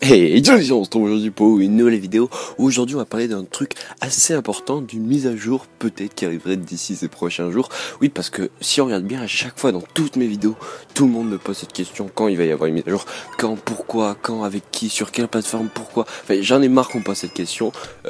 Hey, on se retrouve aujourd'hui pour une nouvelle vidéo où aujourd'hui on va parler d'un truc assez important, d'une mise à jour peut-être qui arriverait d'ici ces prochains jours. Oui, parce que si on regarde bien à chaque fois dans toutes mes vidéos, tout le monde me pose cette question: quand il va y avoir une mise à jour, quand, pourquoi, quand, avec qui, sur quelle plateforme, pourquoi. Enfin, j'en ai marre qu'on me pose cette question,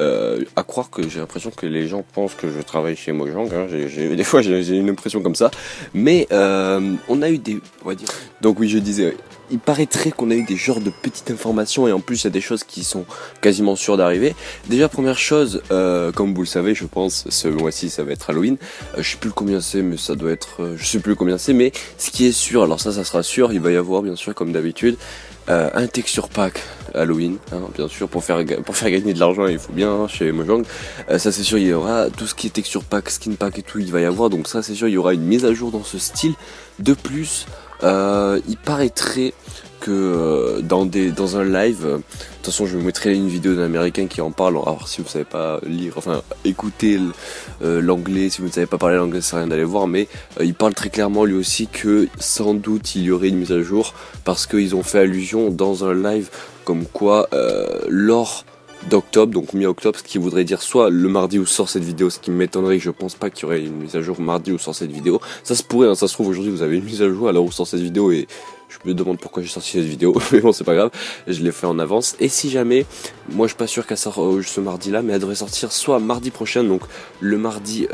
à croire que j'ai l'impression que les gens pensent que je travaille chez Mojang, hein. Des fois j'ai une impression comme ça, mais on a eu des, on va dire, donc oui, je disais, il paraîtrait qu'on a eu des genres de petites informations, et en plus il y a des choses qui sont quasiment sûres d'arriver. Déjà, première chose, comme vous le savez, je pense, ce mois-ci ça va être Halloween. Je sais plus combien c'est, mais ça doit être, je sais plus combien c'est, mais ce qui est sûr, alors ça sera sûr, il va y avoir bien sûr comme d'habitude un texture pack Halloween, hein, bien sûr, pour faire gagner de l'argent il faut bien, hein, chez Mojang. Ça c'est sûr, il y aura tout ce qui est texture pack, skin pack et tout, il va y avoir, donc ça c'est sûr, il y aura une mise à jour dans ce style. De plus, il paraîtrait que dans un live, de toute façon je vous mettrai une vidéo d'un américain qui en parle. Alors si vous savez pas lire, enfin écoutez l'anglais, si vous ne savez pas parler l'anglais, ça sert à rien d'aller voir, mais il parle très clairement lui aussi que sans doute il y aurait une mise à jour, parce qu'ils ont fait allusion dans un live comme quoi lors d'octobre, donc mi-octobre, ce qui voudrait dire soit le mardi où sort cette vidéo, ce qui m'étonnerait, que je pense pas qu'il y aurait une mise à jour mardi où sort cette vidéo. Ça se pourrait, hein, ça se trouve aujourd'hui vous avez une mise à jour à l'heure où sort cette vidéo, et je me demande pourquoi j'ai sorti cette vidéo, mais bon c'est pas grave, je l'ai fait en avance. Et si jamais, moi je suis pas sûr qu'elle sort ce mardi là, mais elle devrait sortir soit mardi prochain, donc le mardi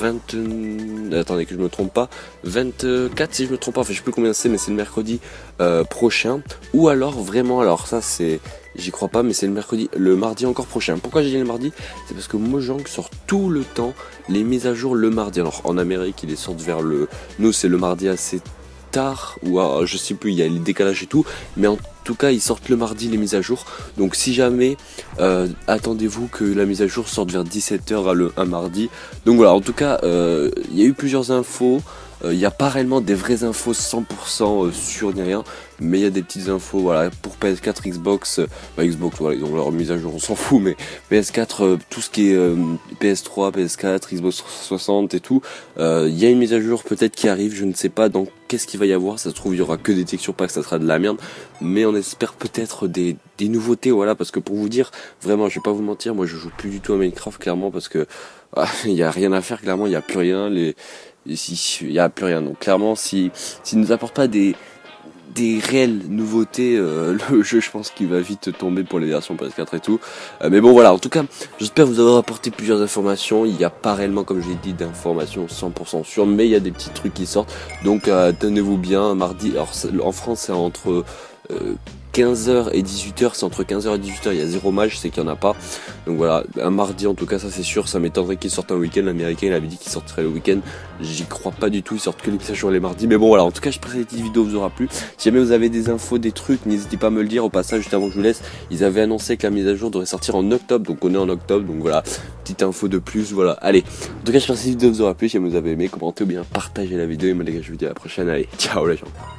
20... attendez que je me trompe pas, 24 si je me trompe pas, enfin je sais plus combien c'est, mais c'est le mercredi prochain, ou alors vraiment, alors ça c'est... j'y crois pas, mais c'est le mardi encore prochain. Pourquoi j'ai dit le mardi? C'est parce que Mojang sort tout le temps les mises à jour le mardi. Alors en Amérique, ils les sortent vers nous c'est le mardi assez tard, ou je sais plus, il y a le décalage et tout, mais en tout cas ils sortent le mardi les mises à jour. Donc si jamais, attendez-vous que la mise à jour sorte vers 17h un mardi. Donc voilà, en tout cas il y a eu plusieurs infos. Il n'y a pas réellement des vraies infos 100% sûres ni rien, mais il y a des petites infos, voilà, pour PS4, Xbox, Xbox, voilà, ils ont leur mise à jour, on s'en fout, mais PS4, tout ce qui est PS3, PS4, Xbox 360 et tout, il y a une mise à jour peut-être qui arrive, je ne sais pas dans qu'est-ce qu'il va y avoir, ça se trouve il y aura que des textures packs, ça sera de la merde, mais on espère peut-être des nouveautés, voilà, parce que pour vous dire, vraiment, je vais pas vous mentir, moi je joue plus du tout à Minecraft, clairement, parce que il y a rien à faire, clairement, il y a plus rien, il y a plus rien, donc clairement s'il nous apporte pas des réelles nouveautés, le jeu je pense qu'il va vite tomber pour les versions PS4 et tout, mais bon voilà, en tout cas j'espère vous avoir apporté plusieurs informations. Il n'y a pas réellement, comme je l'ai dit, d'informations 100% sûres, mais il y a des petits trucs qui sortent, donc tenez-vous bien. Mardi, alors en France c'est entre 15h et 18h, c'est entre 15h et 18h, il y a zéro match, c'est qu'il n'y en a pas. Donc voilà, un mardi en tout cas, ça c'est sûr, ça m'étonnerait qu'ils sortent un week-end. L'américain il avait dit qu'il sortirait le week-end, j'y crois pas du tout, ils sortent que les mises à jour les mardis. Mais bon voilà, en tout cas j'espère que cette petite vidéo vous aura plu. Si jamais vous avez des infos, des trucs, n'hésitez pas à me le dire. Au passage, juste avant que je vous laisse, ils avaient annoncé que la mise à jour devrait sortir en octobre, donc on est en octobre, donc voilà, petite info de plus, voilà. Allez, en tout cas j'espère que cette vidéo vous aura plu. Si vous avez aimé, commentez ou bien partagez la vidéo, et moi les gars je vous dis à la prochaine, allez, ciao les gens.